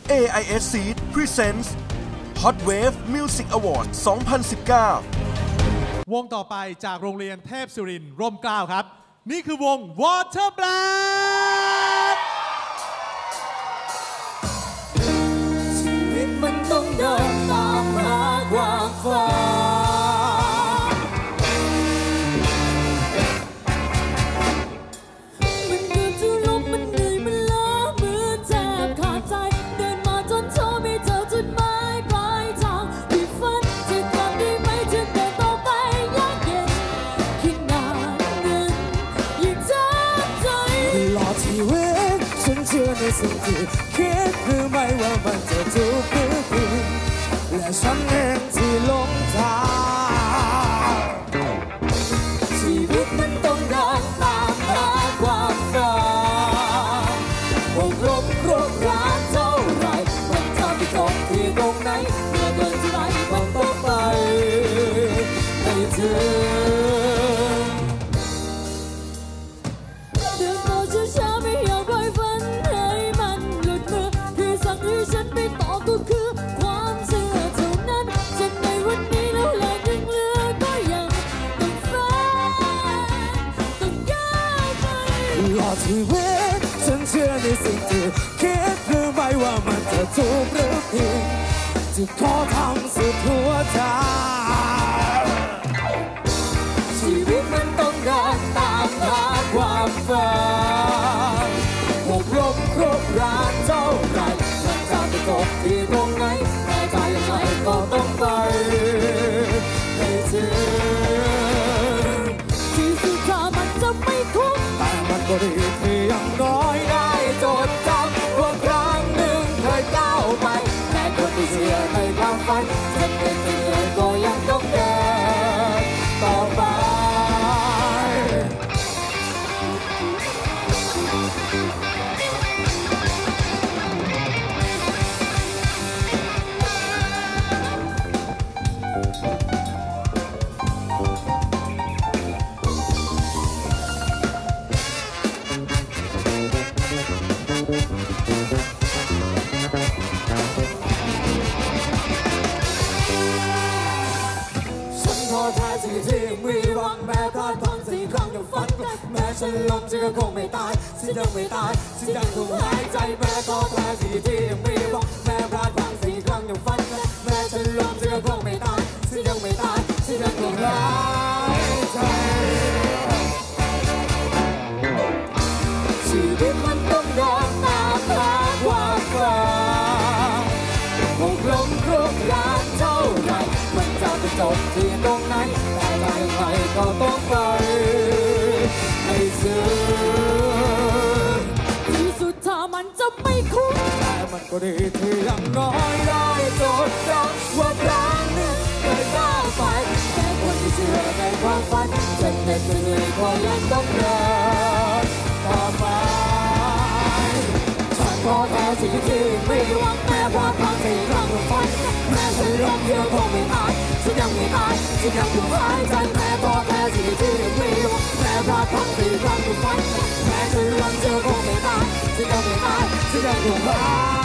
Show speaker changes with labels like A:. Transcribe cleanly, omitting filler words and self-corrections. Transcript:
A: AIS Seed Presents Hot Wave Music Award 2019
B: วงต่อไปจากโรงเรียนเทพสุรินทร์ร่มเกล้าครับนี่คือวง Water Black
C: ชีวิตมันต้องเดินตามหาความฝันมันเกิดจะล้มมันเหนื่อยมันล้ามือแทบขาดใจเดินมาจนเธอไม่เจอจุดหมายปลายทางที่ฝันจะกลับได้ไหมจะเดินต่อไปยากเย็นขนาดนั้นยิ่งท้าใจตลอดชีวิตฉันเชื่อในสิ่งที่คิดหรือไม่ว่ามันจะถูกหรือผิดและฉันเองที่หลงทางชีวิตมันต้องเดินตามหาความฝันวงลมครุขระเท่าไรมันจะไปจบที่ตรงไหนเมื่อเดินที่ไหนมันต้องไปให้ถึงเดินต่อช้าๆไม่อยากปล่อยฝันให้มันหลุดมือที่สั่งให้ฉันไปต่อก็คือความเชื่อเท่านั้นจนในวันนี้แล้วแหละยังเหลือก็ยังต้องฝันต้องก้าวไปตลอดชีวิตฉันเชื่อในสิ่งที่คิดหรือไม่ว่ามันจะถูกหรือผิดจะขอทำสุดหัวใจชีวิตมันต้องเดินตามหาความฝันหกล้มครบร้านเท่าไรมันจะไปจบที่ตรงไหนแต่ใจยังไงก็ต้องไปให้ถึงที่สุดท้ายมันจะไม่คุ้มแต่มันก็ดีที่อย่างน้อยได้จดจำว่าครั้งหนึ่งเคยก้าวไปแม้คนที่เชื่อในความฝันจะเป็นเหนื่อยก็ยังต้องเดินต่อไปที่มีหวังแม้พลาดพังสี่ครั้งยังฝันแม้ฉันล้มฉันก็คงไม่ตายฉันยังไม่ตายฉันยังคงหายใจแม้ท้อแท้ที่ยังมีหวังแม้พลาดพังสี่ครั้งยังฝันแม้ฉันล้มฉันก็คงไม่ตายฉันยังไม่ตายฉันยังคงหายใจชีวิตมันต้องเดินตามหาความฝันคงล้มครุขระเท่าไรมันจะไปจบที่ตรงไหนแต่ใจใครก็ต้องไปให้ถึงที่สุดถ้ามันจะไม่คุ้มแต่มันก็ดีที่อย่างน้อยได้จดจำว่าครั้งหนึ่งเคยก้าวไปแต่คนที่เชื่อในความฝันจะเหน็ดเหนื่อยก็ยังต้องเดินต่อไปฉันขอแค่สิ่งที่ไม่หวังแม้ว่าพังสี่ครั้งยังฝันแม้ฉันล้มเดียวคงไม่ตายฉันยังไม่ตายฉันยังคงหายใจแม้ก็แค่สิ่งที่ไม่หวังแม้ว่าพังสี่ครั้งยังฝันแม้ฉันล้มเดียวคงไม่ตายฉันยังไม่ตายฉันยังคงหาย